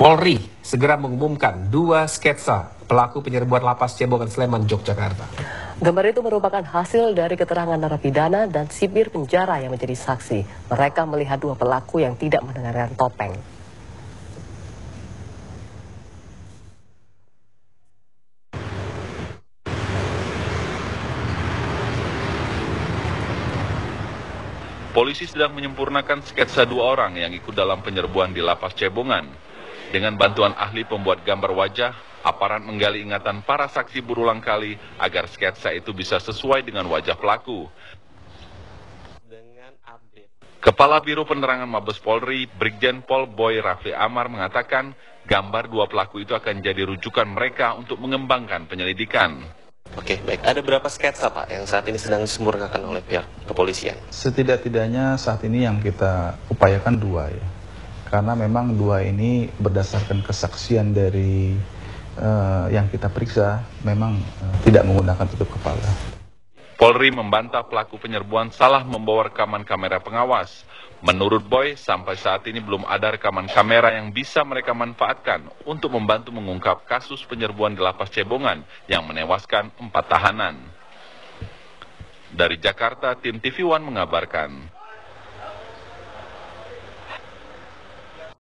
Polri segera mengumumkan 2 sketsa pelaku penyerbuan lapas Cebongan Sleman, Yogyakarta. Gambar itu merupakan hasil dari keterangan narapidana dan sipir penjara yang menjadi saksi. Mereka melihat 2 pelaku yang tidak mengenakan topeng. Polisi sedang menyempurnakan sketsa 2 orang yang ikut dalam penyerbuan di lapas Cebongan. Dengan bantuan ahli pembuat gambar wajah, aparat menggali ingatan para saksi berulang kali agar sketsa itu bisa sesuai dengan wajah pelaku. Kepala Biro Penerangan Mabes Polri, Brigjen Pol Boy Rafli Amar mengatakan, gambar 2 pelaku itu akan jadi rujukan mereka untuk mengembangkan penyelidikan. Oke, baik. Ada berapa sketsa, Pak, yang saat ini sedang disempurnakan oleh pihak kepolisian? Setidak-tidaknya saat ini yang kita upayakan 2 ya. Karena memang 2 ini berdasarkan kesaksian dari yang kita periksa, memang tidak menggunakan tutup kepala. Polri membantah pelaku penyerbuan salah membawa rekaman kamera pengawas. Menurut Boy, sampai saat ini belum ada rekaman kamera yang bisa mereka manfaatkan untuk membantu mengungkap kasus penyerbuan di lapas Cebongan yang menewaskan 4 tahanan. Dari Jakarta, tim TV One mengabarkan.